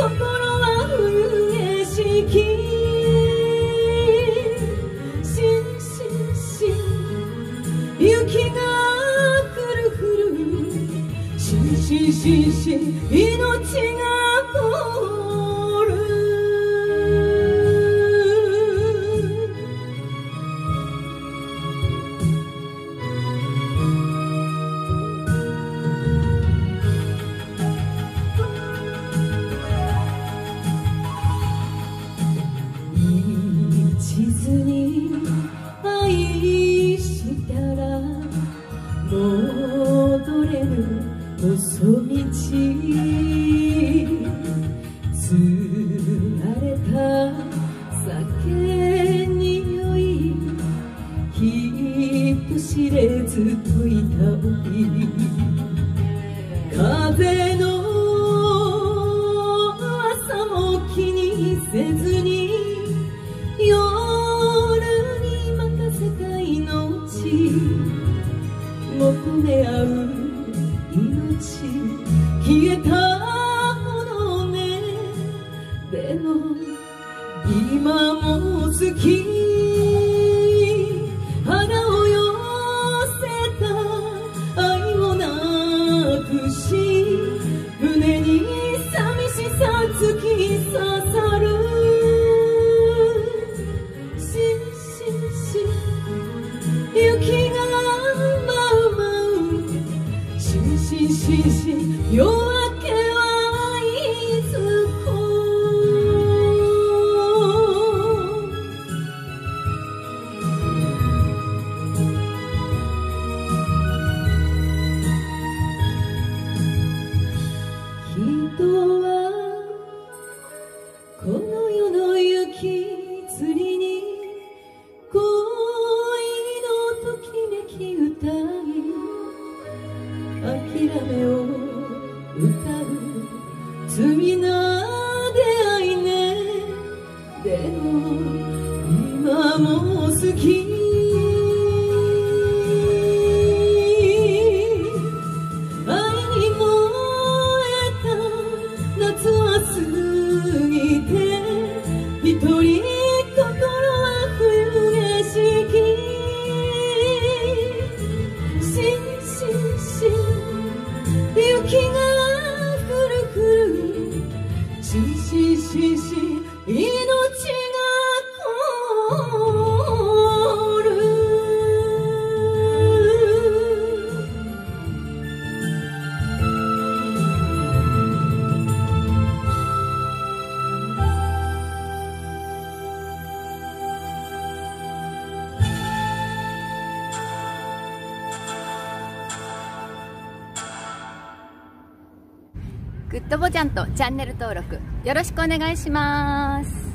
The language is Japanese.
は冬景色しんしんしん雪が降る降るしんしんしんしん命が凍る地図に愛したら戻れぬ細道つられた酒に酔い人知れずといたり風の朝も気にせずに夜に任せた命求め合う命消えたものねでも今も好き花を寄せた愛をなくし胸に寂しさ突き刺さる雪が舞う舞うしんしんしんしん夜明けはいずこ人はこの世の雪吊りに恋のときめき歌い諦めを歌う罪な出会いねでも今も好き愛に燃えた夏は過ぎて一人心は冬景色しんしんしん雪が降る降るしんしんしんしん命が凍るグッドボタンとチャンネル登録よろしくお願いします。